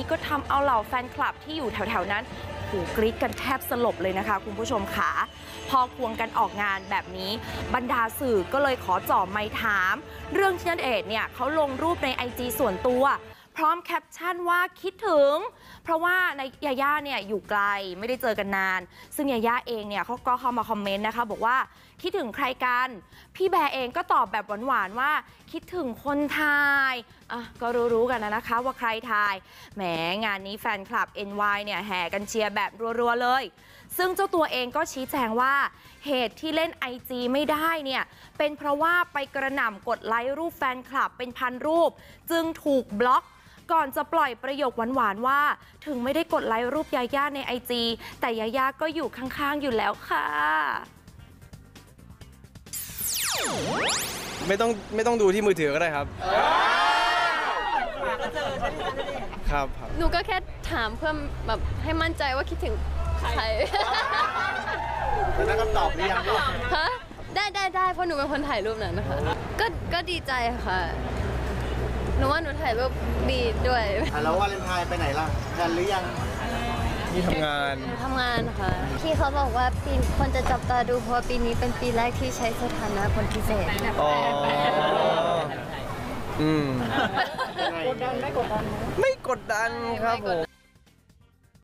นี้ก็ทำเอาเหล่าแฟนคลับที่อยู่แถวๆนั้นกรี๊ดกันแทบสลบเลยนะคะคุณผู้ชมค่ะพอควงกันออกงานแบบนี้บรรดาสื่อก็เลยขอจ่อไมค์ถามเรื่องที่ณเดชน์เนี่ยเขาลงรูปใน IG ส่วนตัวพร้อมแคปชั่นว่าคิดถึงเพราะว่าในยาย่าเนี่ยอยู่ไกลไม่ได้เจอกันนานซึ่งยาย่าเองเนี่ยเขาก็เข้ามาคอมเมนต์นะคะบอกว่าคิดถึงใครกันพี่แบร์เองก็ตอบแบบหวานๆว่าคิดถึงคนไทยก็รู้ๆกันนะคะว่าใครทายแหมงานนี้แฟนคลับ NY เนี่ยแห่กันเชียร์แบบรัวๆเลยซึ่งเจ้าตัวเองก็ชี้แจงว่าเหตุที่เล่น IG ไม่ได้เนี่ยเป็นเพราะว่าไปกระหน่ำกดไลค์รูปแฟนคลับเป็นพันรูปจึงถูกบล็อกก่อนจะปล่อยประโยคหวานๆว่าถึงไม่ได้กดไลค์รูปยาย่าใน IG แต่ยาย่าก็อยู่ข้างๆอยู่แล้วค่ะไม่ต้องดูที่มือถือก็ได้ครับครับหนูก็แค่ถามเพื่อแบบให้มั่นใจว่าคิดถึงใครแล้วคำตอบหรือยังฮะได้เพราะหนูเป็นคนถ่ายรูปนั้นนะคะก็ดีใจค่ะหนูว่าหนูถ่ายรูปดีด้วยแล้ววาเลนไทน์ไปไหนล่ะกันหรือยังนี่ทำงานค่ะพี่เขาบอกว่าปีคนจะจับตาดูเพราะปีนี้เป็นปีแรกที่ใช้สถานะคนพิเศษอ๋อกดดันไม่กดดันไม่กดดันครับผม